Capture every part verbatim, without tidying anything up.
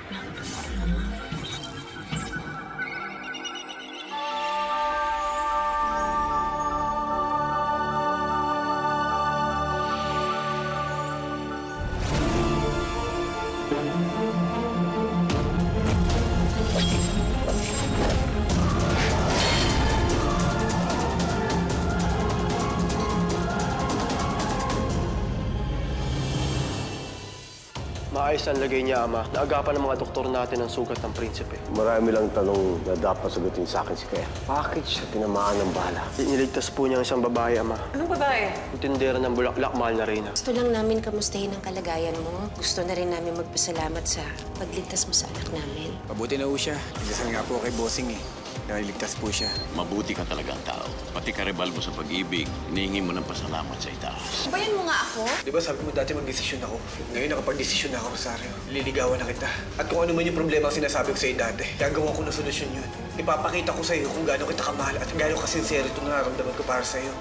Maayos ang lagay niya, Ama. Naagapan ng mga doktor natin ang sugat ng prinsipe. Marami lang tanong na dapat sagutin sa akin si Kael. Bakit siya tinamaan ng bala? Niligtas po niya ang isang babae, Ama. Anong babae? Yung tindera ng bulaklak, mahal na Reyna. Gusto lang namin kamustahin ang kalagayan mo. Gusto na rin namin magpasalamat sa pagligtas mo sa anak namin. Mabuti na po siya. Nagdasal nga po kay Bossing eh. Naliligtas po siya. Mabuti ka talagang tao. Pati karibal mo sa pag-ibig, hinihingi mo ng pasalamat sa itaas. Bayan mo nga ako? Di ba sabi mo dati mag-desisyon ako? Ngayon nakapag-desisyon na ako, Rosario. Liligawan na kita. At kung ano man yung problema ang sinasabi ko sa'yo dati, gagawa ko na solusyon yun. Ipapakita ko sa'yo kung gaano kita kamahal at gaano kasinsero itong nararamdaman ko para sa'yo.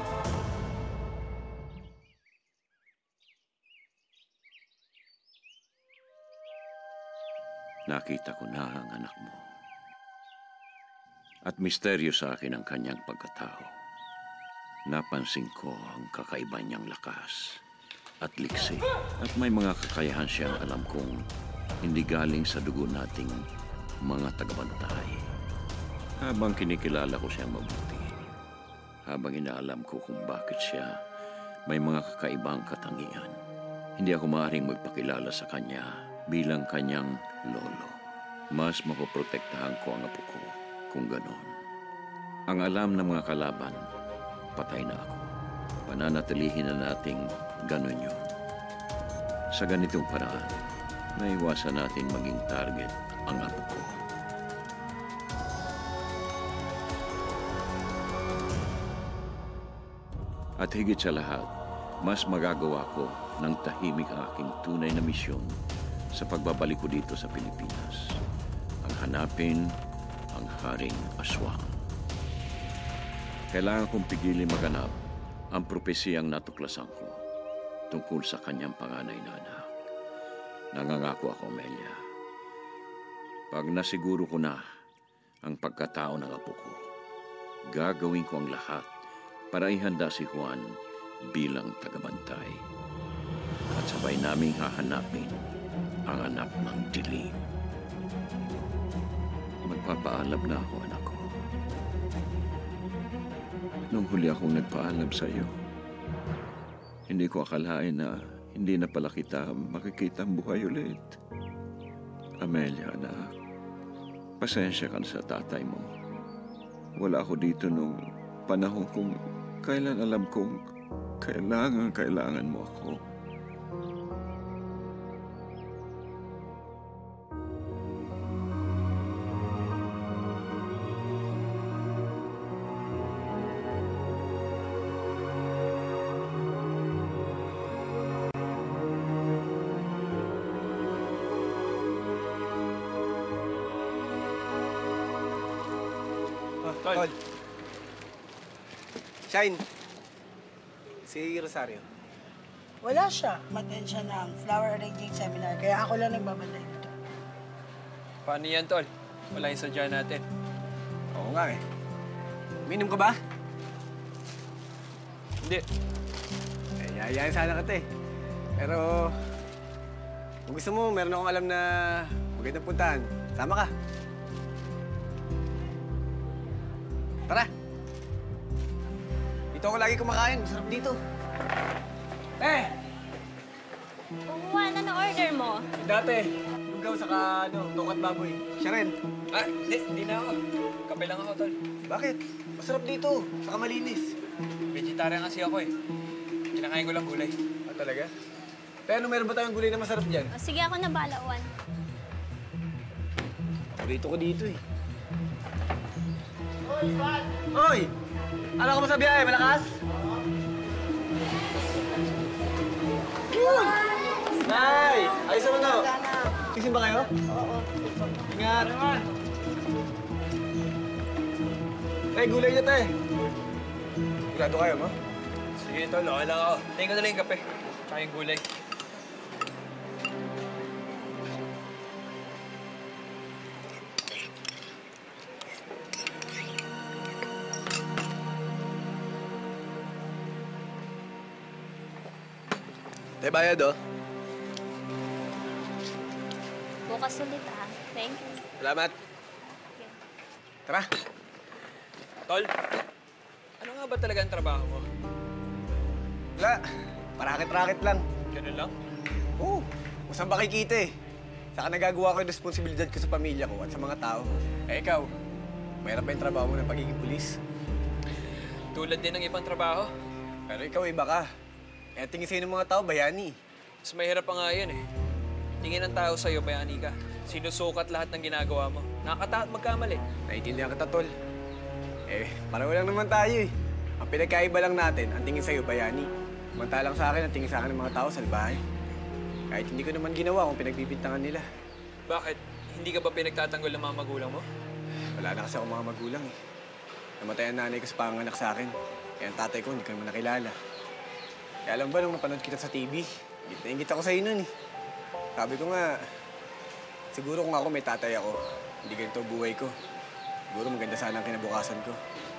Nakita ko na ang anak mo. At misteryo sa akin ang kanyang pagkatao. Napansin ko ang kakaiba niyang lakas at liksi. At may mga kakayahan siyang alam kong hindi galing sa dugo nating mga tagabantay. Habang kinikilala ko siyang mabuti, habang inaalam ko kung bakit siya may mga kakaibang katangian, hindi ako maaaring magpakilala sa kanya bilang kanyang lolo. Mas mapoprotektahan ko ang apo ko. Kung ganon. Ang alam ng mga kalaban, patay na ako. Pananatilihin na nating ganon yun. Sa ganitong paraan, naiwasan natin maging target ang apo ko. At higit sa lahat, mas magagawa ko ng tahimik ang aking tunay na misyon sa pagbabalik ko dito sa Pilipinas. Ang hanapin ang haring aswang. Kailangan kong pigilin maganap ang propesiyang natuklasan ko tungkol sa kanyang panganay na anak. Nangangako ako, Amelia. Pag nasiguro ko na ang pagkatao ng apo ko, gagawin ko ang lahat para ihanda si Juan bilang tagabantay. At sabay naming hahanapin ang anak ng dilim. Magpapaalam na ako, anak ko. Nung huli akong nagpaalam sa iyo, hindi ko akalain na hindi na pala kita makikita ang buhay ulit. Amelia, anak, pasensya ka na sa tatay mo. Wala ako dito nung panahon kung kailan alam kong kailangan, kailangan mo ako. Tol. Shine. Si Rosario. Wala siya. Maten siya ng flower arranging seminar, kaya ako lang nagbabantay dito. Paano yan, Tol? Wala yung sadya natin. Oo nga eh. Minom ka ba? Hindi. Eh, yayain sana kita eh. Pero, kung gusto mo, meron akong alam na magandang puntahan. Sama ka. Tara! Dito ako lagi kumakain. Masarap dito. Eh! Juan, ano order mo? Dati, lugaw saka ano, tokat baboy. Siya rin. Ah, hindi. Hindi na ako. Kape lang ako, Tol. Bakit? Masarap dito. Saka malinis. Vegetarian kasi ako eh. Kinakain ko lang gulay. Ah, talaga? Pero ano, meron ba tayong gulay na masarap dyan? O, sige, ako na bala, Juan. Paborito ko dito eh. Hoy! Ano ka mo sa biyahe? Malakas? Yun! Nay! Ayos naman daw. Tisin ba kayo? Oo. Ingat! Tay, gulay niya, tay. Sigurado kayo, mo? Sige, Tol. Okay lang ako. Tingin ko na lang yung kape. Tsaka yung gulay. May bayad, oh. Bukas ulit, ah. Thank you. Salamat. Tara. Tol, ano nga ba talaga ang trabaho mo? Wala. Parakit-rakit lang. Ganun lang? Oo. Kung saan ba kikita eh. Saka nagagawa ko yung responsibilidad ko sa pamilya ko at sa mga tao. Eh, ikaw, mahirap ba yung trabaho mo ng pagiging pulis? Tulad din ng ibang trabaho. Pero ikaw, iba ka. Eh, tingin sa'yo ng mga tao, bayani. Mas mahirap pa nga yan eh. Tingin ng tao sa'yo, bayani ka. Sinusukat lahat ng ginagawa mo. Nakakataot magkamali. Naiintindihan kita, Tol. Eh, pareho lang naman tayo eh. Ang pinagkaiba lang natin, ang tingin sa'yo, bayani. Samantalang sa akin, ang tingin sa akin ng mga tao, salbahe. Kahit hindi ko naman ginawa kung pinagbibintangan nila. Bakit? Hindi ka ba pinagtatanggol ng mga magulang mo? Wala na kasi ako mga magulang eh. Namatay ang nanay ko sa panganak sa akin. Kaya ang tatay ko, hindi ko naman nakilala. Kaya alam ba, nung napanood kita sa T V, ingit na ingit ako sa'yo nun eh. Sabi ko nga, siguro kung ako may tatay ako, hindi ganito ang buhay ko. Siguro maganda sana ang kinabukasan ko.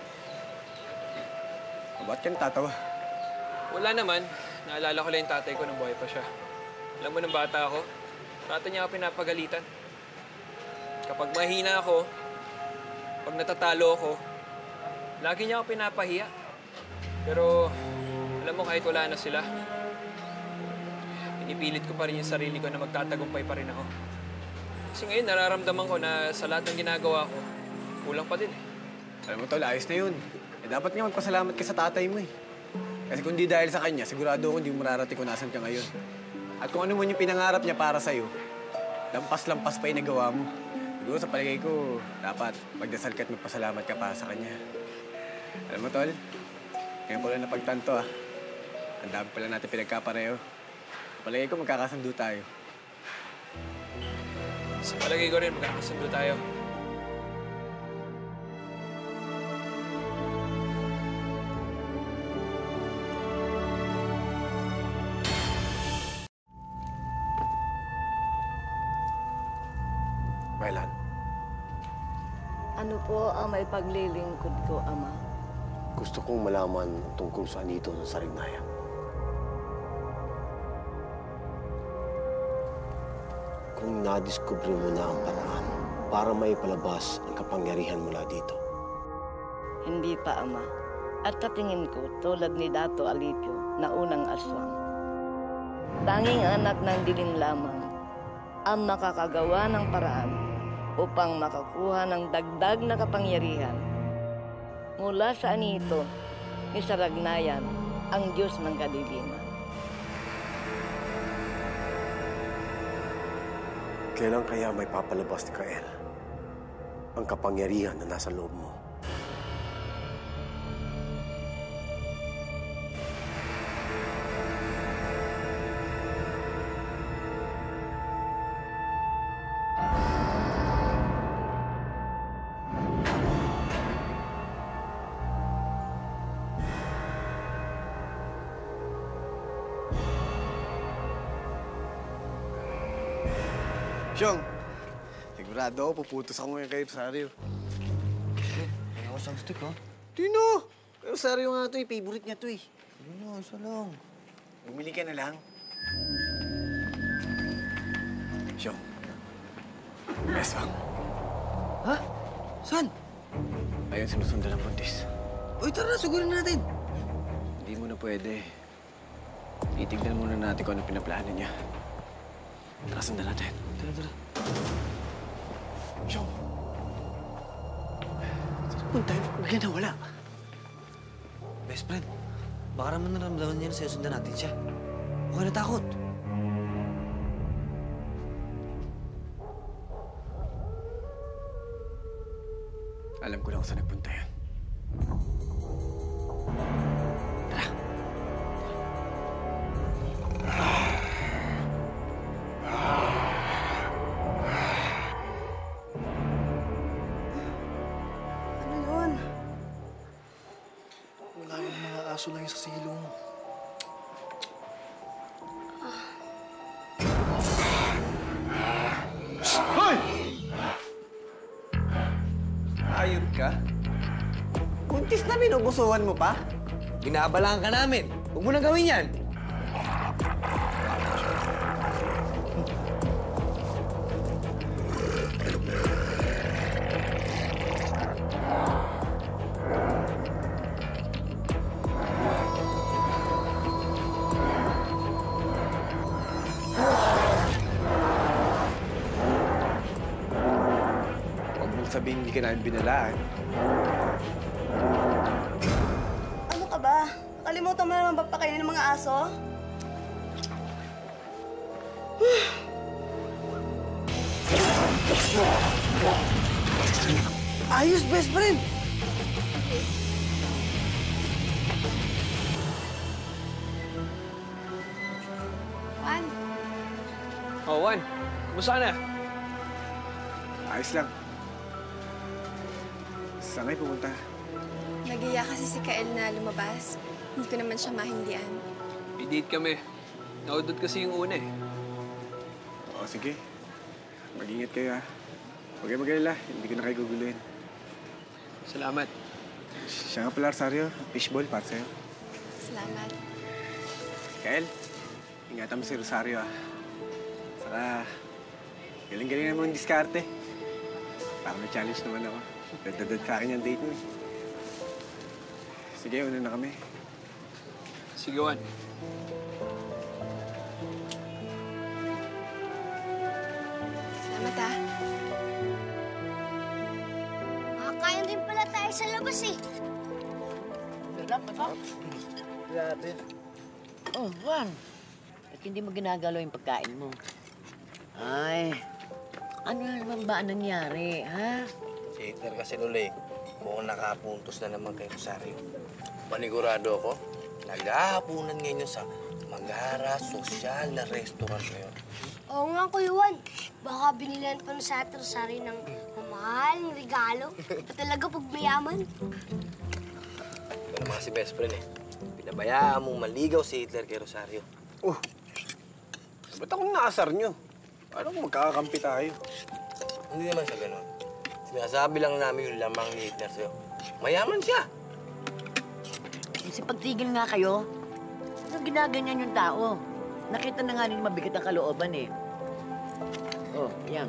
O, ba't ka natatawa? Wala naman. Naalala ko lang yung tatay ko nung buhay pa siya. Alam mo, nung bata ako, rata niya ako pinapagalitan. Kapag mahina ako, pag natatalo ako, lagi niya ako pinapahiya. Pero, alam mo, kahit wala na sila, pinipilit ko pa rin yung sarili ko na magtatagumpay pa rin ako. Kasi ngayon, nararamdaman ko na sa lahat ng ginagawa ko, kulang pa din eh. Alam mo, Tol, ayos na yun. Eh, dapat nga magpasalamat ka sa tatay mo eh. Kasi kung di dahil sa kanya, sigurado ako hindi mo mararating kung nasan ka ngayon. At kung ano man yung pinangarap niya para sa'yo, lampas-lampas pa yung nagawa mo. Siguro sa palagay ko, dapat magdasal ka at magpasalamat ka para sa kanya. Alam mo, Tol, ngayon ko lang napagtanto ah. Ang dami pala natin pinagkapareho. Sa palagay ko, magkakasundo tayo. Sa palagay ko rin, magkakasundo tayo. Kailan? Ano po ang may paglilingkod ko, Ama? Gusto kong malaman tungkol sa anito ng Sarignaya. Kung nadiskubre mo na ang paraan para maipalabas ang kapangyarihan mula dito. Hindi pa, Ama. At sa tingin ko, tulad ni Dato Alipio na unang aswang. Tanging anak ng dilim lamang ang makakagawa ng paraan upang makakuha ng dagdag na kapangyarihan mula sa anito ni Saragnayan, ang Diyos ng kadiliman. Kailan kaya may papalabas ni Kael ang kapangyarihan na nasa loob mo? Siyong, sigurado ako, puputos ako ngayon kay Rosario. Kaya ako sa stick, ha? Tino! Kay Rosario nga ito eh, favorite niya ito eh. Ano, isa lang. Bumili ka na lang. Siyong, aswang. Ha? Saan? Ayun, sinusundan ng buntis. Uy, tara na, sugurin natin. Hindi mo na pwede. Itignan muna natin kung ano pinaplano niya. Tara, sundan natin. Tara, tara. Siyong. Saan punta yun? Bigla na wala. Best friend, baka naman naramdaman niya na sa'yo sundan natin siya. Huwag ka natakot. Alam ko na kung saan nagpunta yan. Tara. Ano yun? Wala yung mga aso lang yung sa silong. Hoy! Ayun ka? Buntis na binubusuhan mo pa? Binabalaan ka namin. Huwag mo na gawin yan. sabihin hindi ka namin binalaan. Ano ka ba? Nakalimutan mo na naman ba pakainin ng mga aso? Ayos, best friend! Juan, Oh, Juan. Kumusta na? Ayos lang. Saan kayo pumunta? nagiya kasi si Kael na lumabas. Hindi ko naman siya mahindian. May date kami. Naudot kasi yung una eh. Oo, sige. Mag-ingat kayo, ha? Huwag kayo mag-alala. Hindi ko na kayo guguluhin. Salamat. Siya nga pala, Rosario. Fishball para sa'yo. Salamat. Kael, ingatan mo si Rosario, ah. Saka, galing-galing naman yung diskarte. Parang na-challenge naman ako. Dadadad sa akin yung date mo, eh. Sige, una na kami. Sige, Juan. Salamat, ah. Makakain rin pala tayo sa labas eh. Sarap, masarap. Grabe. Oh, Juan. At hindi mo ginagalaw yung pagkain mo. Ay, ano na naman ba ang nangyari, ha? Si Hitler kasi Lulay, mukhang nakapuntos na naman kay Rosario. Panigurado ako, naghahapunan ngayon sa Magara Sosyal na restaurant ngayon. Oo nga, Kuya Juan. Baka binilan pa sa Ate Rosario ng mamahaling regalo. Ito talaga pag mayaman. Ito naman si best friend eh. Pinabayaan mong maligaw si Hitler kay Rosario. Oh, ba't akong naasar nyo? Paano kung magkakakampi tayo? Hindi naman sa ganun. Sinasabi lang namin yung lamang ni Hitler sa'yo. Mayaman siya. Kasi pagtigil nga kayo, ano ginaganyan yung tao? Nakita na nga rin mabigat ang kalooban eh. Oh, yan.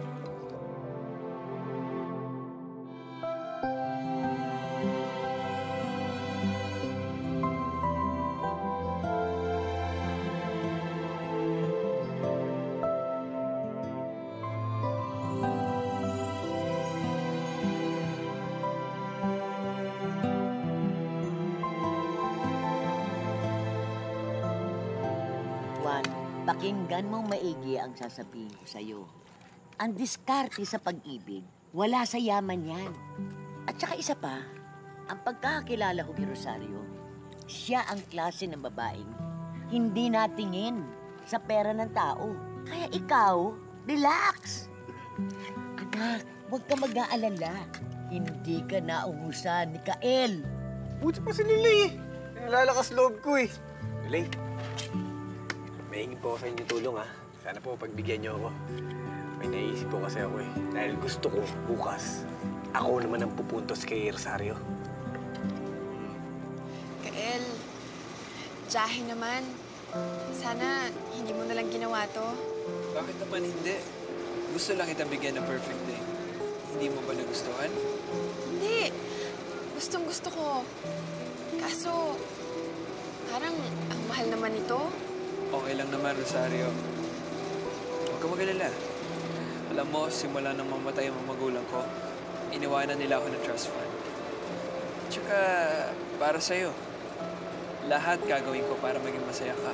Pakinggan mo maigi ang sasabihin ko sa'yo. Ang diskarte sa pag-ibig, wala sa yaman yan. At saka isa pa, ang pagkakakilala ko kay Rosario, siya ang klase ng babaeng hindi natingin sa pera ng tao. Kaya ikaw, relax. Anak, huwag ka mag-aalala. Hindi ka nauhusan ni Kael. Buti pa si Lili eh. Nalalakas loob ko eh. Lili, mahingin po ako sa inyo tulong, ha? Sana po pagbigyan niyo ako. May naisip po kasi ako eh. Dahil gusto ko bukas, ako naman ang pupuntos kay Rosario. Kael, Jahe naman. Sana hindi mo nalang ginawa to. Bakit naman hindi? Gusto lang kita bigyan ng perfect day. Hindi mo ba nagustuhan? Hindi. Gustong gusto ko. Kaso, parang ang mahal naman ito. Okay lang naman, Rosario. Huwag ka mag-alala. Alam mo, simula nang mamatay ang mga magulang ko, iniwanan nila ako ng trust fund. Tsaka, para sa'yo, lahat gagawin ko para maging masaya ka.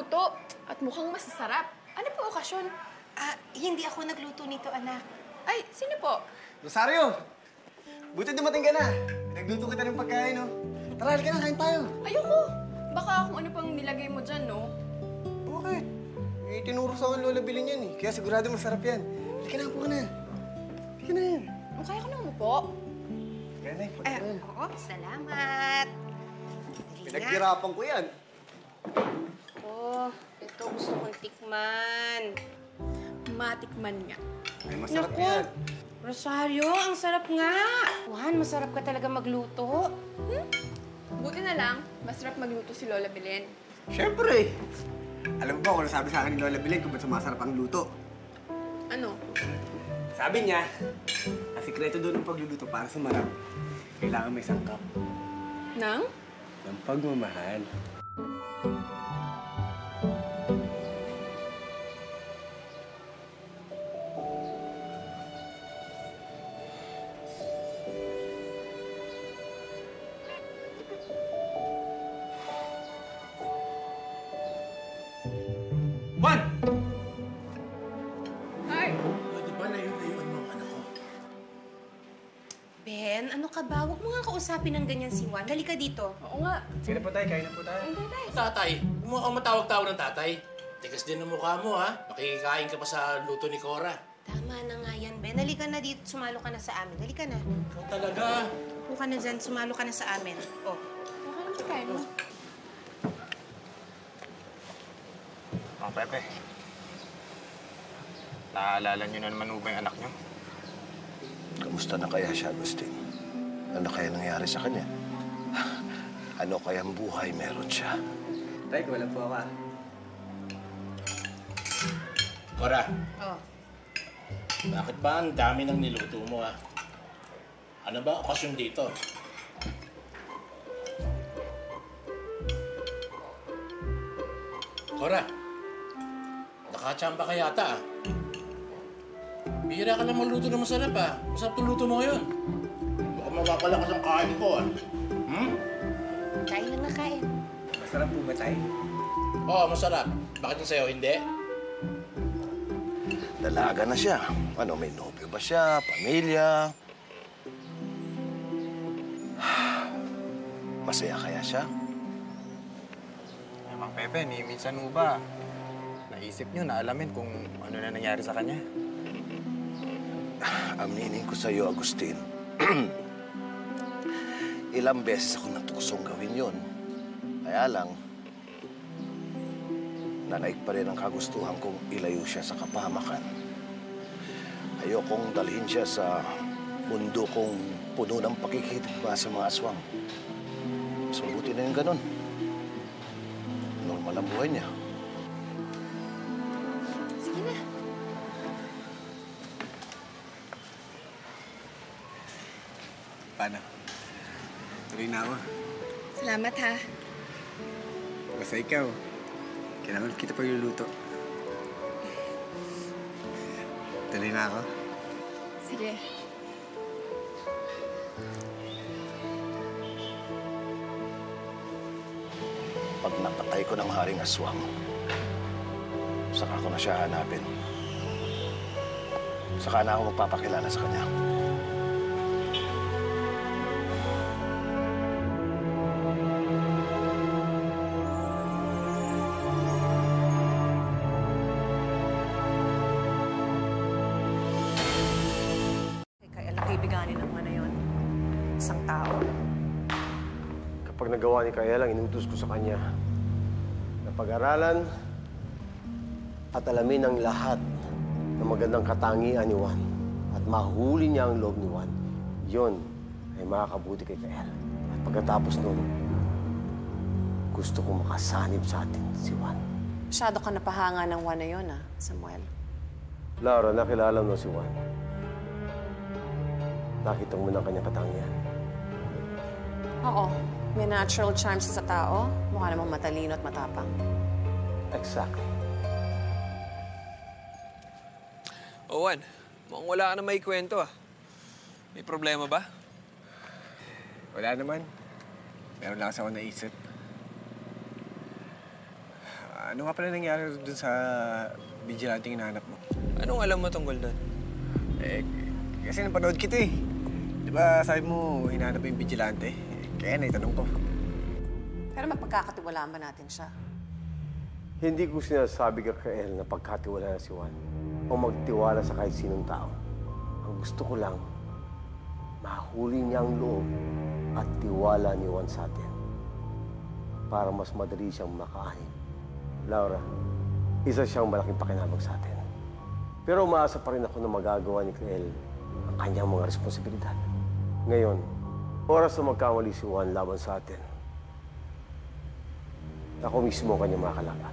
nagluto. At mukhang masasarap. Ano po okasyon? Ah, hindi ako nagluto nito, anak. Ay, sino po? Rosario! Buti dumating ka na. Nagluto kita ng pagkain, no? Tara, halika na, kain tayo. Ayoko. Baka kung ano pang nilagay mo dyan, no? Bakit? Eh, tinuro sa akin lola bilhin yan eh. Kaya sigurado masarap yan. Halika na, upo ka na. Halika na yan. Kaya ko nang umupo. Halika na, Eh, oo, salamat. Pinaghirapan ko yan. Oh, ito gusto kong tikman. Matikman nga. Ay, masarap Naku, yan. Rosario, ang sarap nga. Juan, masarap ka talaga magluto. Hmm? Buti na lang, masarap magluto si Lola Belen. Siyempre. Alam mo ba kung ano sabi sa akin ni Lola Bilin kung ba't sumasarap ang luto? Ano? Sabi niya, ang sikreto doon ng pagluluto para sumarap, kailangan may sangkap. Nang? Ng pagmamahal. Juan! Ay! Di ba layuan mo ang anak ko? Ben, ano ka ba? Huwag mo nga kausapin ng ganyan si Juan. Halika dito. Oo nga. Sige na po tayo, kain na po tayo. Hindi, tayo. Tatay, huwag mo kang matawag-tawag ng tatay. Tigas din ang mukha mo, ha? Makikikain ka pa sa luto ni Cora. Tama na nga yan, Ben. Halika na dito. Sumalo ka na sa amin. Halika na. Ikaw talaga. Upo ka na dyan. Sumalo ka na sa amin. Oh. Okay lang pagkain mo. Mga Pepe, naaalala niyo na naman ba yung anak niyo? Kamusta na kaya siya, Agustin? Ano kaya nangyari sa kanya? Ano kayang buhay meron siya? Tay, wala po ako. Cora, Oh. bakit ba ang dami ng niluto mo, ha? Ano ba okasyon dito? Cora, nakachamba ka yata, ah. Bihira ka lang magluto na masarap, ah. Masarap itong luto mo ngayon. Baka mapapalakas ang kain ko, ah. Hmm? Kain lang na kain. Masarap po ba tayo? Oo, masarap. Bakit yung sa'yo, hindi? Dalaga na siya. Ano, may nobyo ba siya? Pamilya? Masaya kaya siya? Eh, Mang Pepe, ni minsan mo ba, naisip niyo na alamin kung ano na nangyari sa kanya? Aminin ko sa'yo, Agustin. Ilang beses ako natukosong gawin yon. Kaya lang, nanaig pa rin ang kagustuhan kong ilayo siya sa kapahamakan. Ayokong dalhin siya sa mundo kong puno ng pakikitigba sa mga aswang. Mas mabuti na yung ganun. Normal ang buhay niya. Sige na. Paano? Tuloy na ako. Salamat, ha. Basta ikaw, kailangan kita pagluluto. Tuloy na ako. Sige. Pag napatay ko ng haring aswang, saka ko na siya hanapin. Saka na ako magpapakilala sa kanya. Kaya nakibiganin naman na yun. Isang tao. Kapag nagawa ni Kael ang inutos ko sa kanya na pag-aralan at alamin ang lahat ng magandang katangian ni Juan at mahuli niya ang loob ni Juan, yun ay makakabuti kay Kael. At pagkatapos nun, gusto kong makasanib sa atin si Juan. Masyado ka napahanga ng Juan na yun, ah, Samuel. Laura, nakilala mo si Juan. Nakita mo ng kanyang katangian. Oo. May natural charms sa tao. Mukha namang matalino at matapang. Exactly. O, Juan, mukhang wala ka na may kwento, ah. May problema ba? Wala naman. Meron lang kasi ako naisip. ano nga pala nangyari dun sa vigilante hinahanap mo? Anong alam mo tungkol doon? Eh, kasi napanood kita eh. Di ba sabi mo, hinahanap mo yung vigilante? Eh, kaya naitanong ko. Pero mapagkakatiwalaan ba natin siya? Hindi ko sinasabi ka, Kael, na pagkatiwala na si Juan o magtiwala sa kahit sinong tao. Ang gusto ko lang, mahuli niya ang loob at tiwala ni Juan sa atin para mas madali siyang makaahit. Laura, isa siyang malaking pakinabang sa atin. Pero umaasa pa rin ako na magagawa ni Kael ang kanyang mga responsibilidad. Ngayon, oras na magkamali si Juan laban sa atin. Ako mismo ang kanyang makakalaban.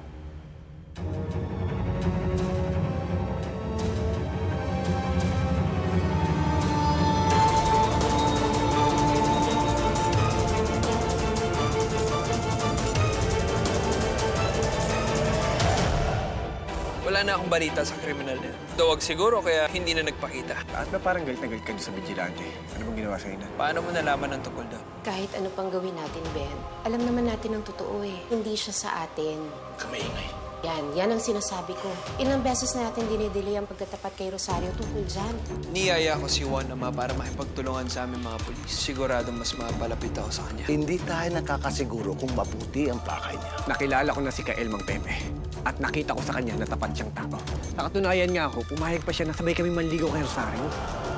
Wala na akong balita sa kriminal na yun. Dawag siguro kaya hindi na nagpakita. At ba parang galit na galit ka doon sa vigilante? Ano bang ginawa sa'yo na? Paano mo nalaman ng tungkol daw? Kahit ano pang gawin natin, Ben, alam naman natin ang totoo eh. Hindi siya sa atin. Kamaingay. Yan, yan ang sinasabi ko. Ilang beses na natin dinidili ang pagkatapat kay Rosario tungkol dyan. Niyaya ko si Juan Ama para makipagtulungan sa aming mga pulis. Siguradong mas mapalapit ako sa kanya. Hindi tayo nakakasiguro kung mabuti ang pakay niya. Nakilala ko na si Kael, Mang Pepe. At nakita ko sa kanya na tapat siyang tao. Sa katunayan nga ako, pumayag pa siya na sabay kami manligaw kay Rosario.